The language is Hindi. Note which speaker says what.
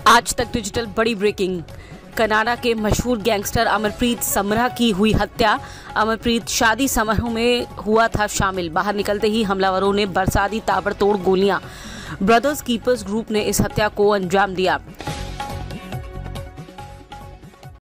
Speaker 1: आज तक डिजिटल बड़ी ब्रेकिंग। कनाडा के मशहूर गैंगस्टर अमरप्रीत समरा की हुई हत्या। अमरप्रीत शादी समारोह में हुआ था शामिल। बाहर निकलते ही हमलावरों ने बरसा दी ताबड़तोड़ गोलियां। ब्रदर्स कीपर्स ग्रुप ने इस हत्या को अंजाम दिया।